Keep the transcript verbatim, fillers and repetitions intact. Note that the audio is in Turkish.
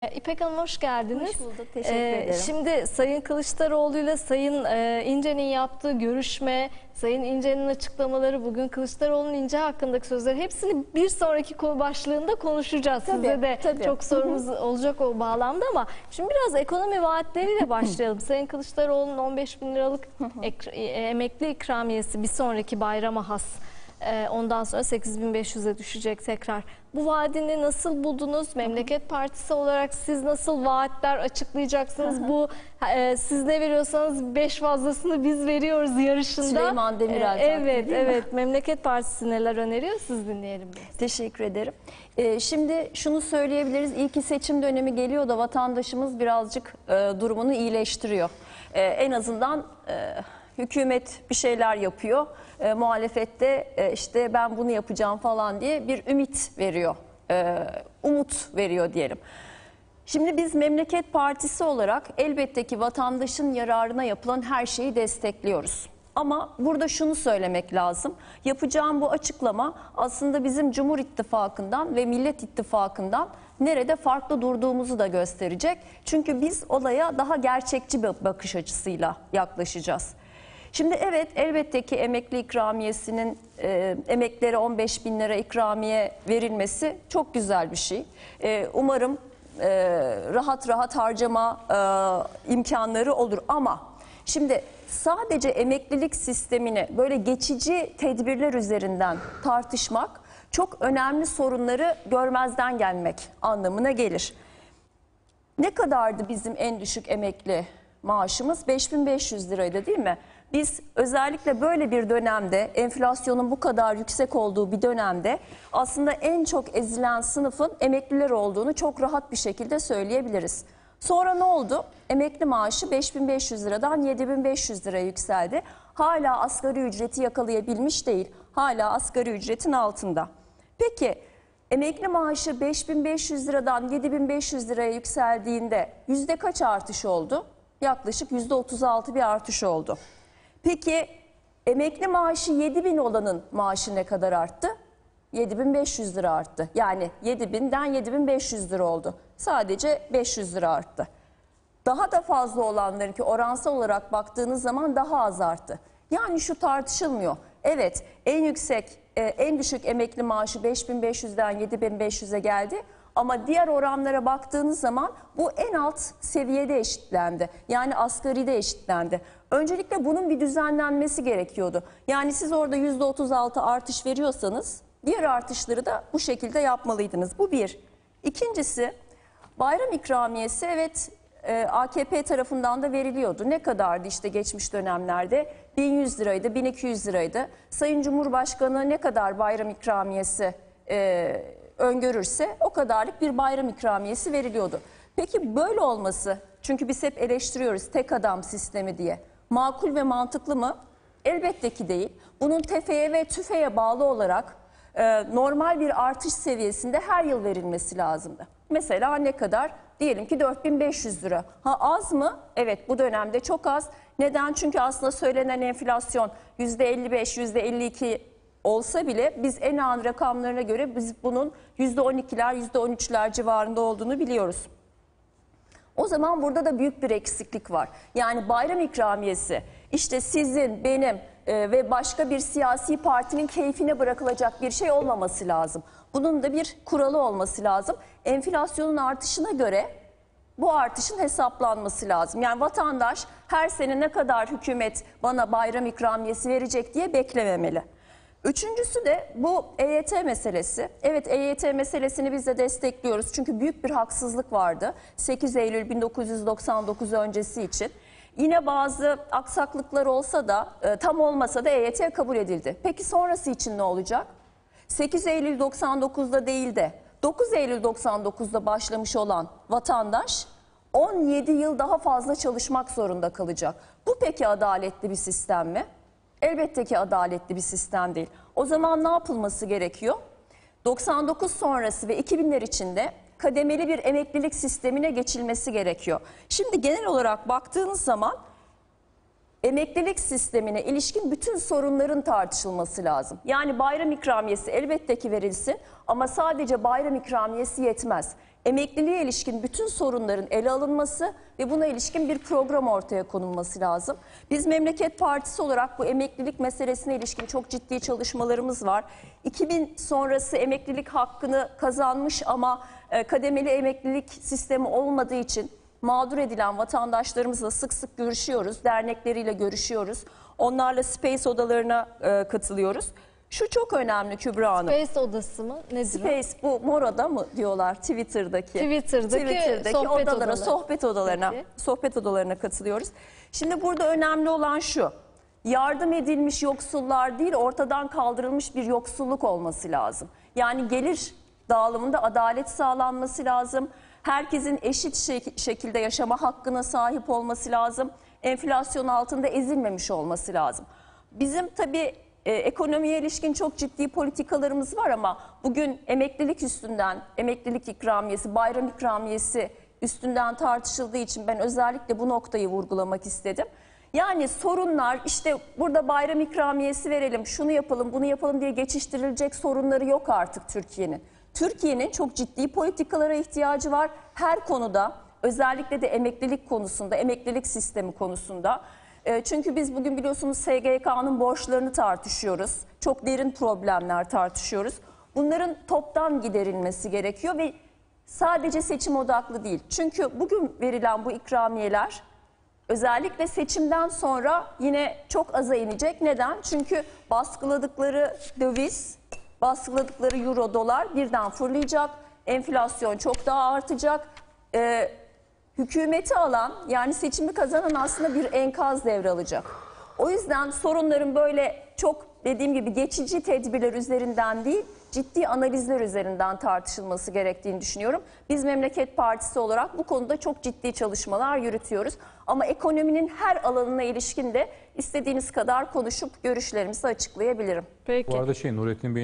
İpek Hanım hoş geldiniz. Hoş bulduk, teşekkür ee, ederim. Şimdi Sayın Kılıçdaroğlu ile Sayın e, İnce'nin yaptığı görüşme, Sayın İnce'nin açıklamaları, bugün Kılıçdaroğlu'nun İnce hakkındaki sözleri, hepsini bir sonraki konu başlığında konuşacağız. Tabii, Size de tabii. çok sorumuz olacak o bağlamda, ama şimdi biraz ekonomi vaatleriyle başlayalım. Sayın Kılıçdaroğlu'nun on beş bin liralık ek, emekli ikramiyesi bir sonraki bayrama has. Ondan sonra sekiz bin beş yüze düşecek tekrar. Bu vaadini nasıl buldunuz? Memleket Partisi olarak siz nasıl vaatler açıklayacaksınız? Bu e, siz ne veriyorsanız beş fazlasını biz veriyoruz yarışında. Süleyman Demirel. E, evet, evet. Memleket Partisi neler öneriyor? Siz dinleyelim biraz. Teşekkür ederim. Ee, şimdi şunu söyleyebiliriz. İyi ki seçim dönemi geliyor da vatandaşımız birazcık e, durumunu iyileştiriyor. E, en azından e, hükümet bir şeyler yapıyor. E, muhalefette e, işte ben bunu yapacağım falan diye bir ümit veriyor. E, umut veriyor diyelim. Şimdi biz Memleket Partisi olarak elbette ki vatandaşın yararına yapılan her şeyi destekliyoruz. Ama burada şunu söylemek lazım. Yapacağım bu açıklama aslında bizim Cumhur İttifakı'ndan ve Millet İttifakı'ndan nerede farklı durduğumuzu da gösterecek. Çünkü biz olaya daha gerçekçi bir bakış açısıyla yaklaşacağız. Şimdi evet, elbette ki emekli ikramiyesinin e, emeklilere on beş bin lira ikramiye verilmesi çok güzel bir şey. E, umarım e, rahat rahat harcama e, imkanları olur, ama şimdi sadece emeklilik sistemini böyle geçici tedbirler üzerinden tartışmak çok önemli sorunları görmezden gelmek anlamına gelir. Ne kadardı bizim en düşük emekli maaşımız? beş bin beş yüz liraydı, değil mi? Biz özellikle böyle bir dönemde, enflasyonun bu kadar yüksek olduğu bir dönemde aslında en çok ezilen sınıfın emekliler olduğunu çok rahat bir şekilde söyleyebiliriz. Sonra ne oldu? Emekli maaşı beş bin beş yüz liradan yedi bin beş yüz liraya yükseldi. Hala asgari ücreti yakalayabilmiş değil. Hala asgari ücretin altında. Peki emekli maaşı beş bin beş yüz liradan yedi bin beş yüz liraya yükseldiğinde yüzde kaç artış oldu? Yaklaşık yüzde otuz altı bir artış oldu. Peki emekli maaşı yedi bin olanın maaşı ne kadar arttı? yedi bin beş yüz lira arttı. Yani yedi binden yedi bin beş yüz lira oldu. Sadece beş yüz lira arttı. Daha da fazla olanların ki oransal olarak baktığınız zaman daha az arttı. Yani şu tartışılmıyor. Evet, en yüksek, en düşük emekli maaşı beş bin beş yüzden yedi bin beş yüze geldi. Ama diğer oranlara baktığınız zaman bu en alt seviyede eşitlendi. Yani asgaride eşitlendi. Öncelikle bunun bir düzenlenmesi gerekiyordu. Yani siz orada yüzde otuz altı artış veriyorsanız diğer artışları da bu şekilde yapmalıydınız. Bu bir. İkincisi, bayram ikramiyesi evet A K P tarafından da veriliyordu. Ne kadardı işte geçmiş dönemlerde? bin yüz liraydı, bin iki yüz liraydı. Sayın Cumhurbaşkanı ne kadar bayram ikramiyesi e, öngörürse o kadarlık bir bayram ikramiyesi veriliyordu. Peki böyle olması, çünkü biz hep eleştiriyoruz tek adam sistemi diye, makul ve mantıklı mı? Elbette ki değil. Bunun tefeye ve tüfeye bağlı olarak e, normal bir artış seviyesinde her yıl verilmesi lazımdı. Mesela ne kadar? Diyelim ki dört bin beş yüz lira. Ha, az mı? Evet, bu dönemde çok az. Neden? Çünkü aslında söylenen enflasyon yüzde elli beş, yüzde elli iki olsa bile biz en an rakamlarına göre biz bunun yüzde on ikiler, yüzde on üçler civarında olduğunu biliyoruz. O zaman burada da büyük bir eksiklik var. Yani bayram ikramiyesi işte sizin, benim e, ve başka bir siyasi partinin keyfine bırakılacak bir şey olmaması lazım. Bunun da bir kuralı olması lazım. Enflasyonun artışına göre bu artışın hesaplanması lazım. Yani vatandaş her sene ne kadar hükümet bana bayram ikramiyesi verecek diye beklememeli. Üçüncüsü de bu E Y T meselesi. Evet, E Y T meselesini biz de destekliyoruz. Çünkü büyük bir haksızlık vardı sekiz Eylül bin dokuz yüz doksan dokuz öncesi için. Yine bazı aksaklıklar olsa da e, tam olmasa da E Y T kabul edildi. Peki sonrası için ne olacak? sekiz Eylül doksan dokuzda değil de dokuz Eylül doksan dokuzda başlamış olan vatandaş on yedi yıl daha fazla çalışmak zorunda kalacak. Bu peki adaletli bir sistem mi? Elbette ki adaletli bir sistem değil. O zaman ne yapılması gerekiyor? doksan dokuz sonrası ve iki binler içinde kademeli bir emeklilik sistemine geçilmesi gerekiyor. Şimdi genel olarak baktığınız zaman emeklilik sistemine ilişkin bütün sorunların tartışılması lazım. Yani bayram ikramiyesi elbette ki verilsin, ama sadece bayram ikramiyesi yetmez. emekliliğe ilişkin bütün sorunların ele alınması ve buna ilişkin bir program ortaya konulması lazım. Biz Memleket Partisi olarak bu emeklilik meselesine ilişkin çok ciddi çalışmalarımız var. iki bin sonrası emeklilik hakkını kazanmış ama e, kademeli emeklilik sistemi olmadığı için mağdur edilen vatandaşlarımızla sık sık görüşüyoruz, dernekleriyle görüşüyoruz. Onlarla Space odalarına e, katılıyoruz. Şu çok önemli Kübra Hanım. Space odası mı? Nedir Space bu mor oda mı diyorlar Twitter'daki? Twitter'daki, Twitter'daki sohbet odalara, odaları. sohbet odalarına, Peki. sohbet odalarına katılıyoruz. Şimdi burada önemli olan şu. Yardım edilmiş yoksullar değil, ortadan kaldırılmış bir yoksulluk olması lazım. Yani gelir dağılımında adalet sağlanması lazım. Herkesin eşit şek- şekilde yaşama hakkına sahip olması lazım. Enflasyon altında ezilmemiş olması lazım. Bizim tabii e, ekonomiye ilişkin çok ciddi politikalarımız var ama bugün emeklilik üstünden, emeklilik ikramiyesi, bayram ikramiyesi üstünden tartışıldığı için ben özellikle bu noktayı vurgulamak istedim. Yani sorunlar işte burada bayram ikramiyesi verelim, şunu yapalım, bunu yapalım diye geçiştirilecek sorunları yok artık Türkiye'nin. Türkiye'nin çok ciddi politikalara ihtiyacı var her konuda, özellikle de emeklilik konusunda, emeklilik sistemi konusunda. E, çünkü biz bugün biliyorsunuz S G K'nın borçlarını tartışıyoruz, çok derin problemler tartışıyoruz. Bunların toptan giderilmesi gerekiyor ve sadece seçim odaklı değil. Çünkü bugün verilen bu ikramiyeler özellikle seçimden sonra yine çok aza inecek. Neden? Çünkü baskıladıkları döviz, baskıladıkları euro, dolar birden fırlayacak. Enflasyon çok daha artacak. Ee, hükümeti alan, yani seçimi kazanan aslında bir enkaz devralacak. O yüzden sorunların böyle çok dediğim gibi geçici tedbirler üzerinden değil, ciddi analizler üzerinden tartışılması gerektiğini düşünüyorum. Biz Memleket Partisi olarak bu konuda çok ciddi çalışmalar yürütüyoruz. Ama ekonominin her alanına ilişkin de istediğiniz kadar konuşup görüşlerimizi açıklayabilirim. Peki. Bu arada şey Nurettin Bey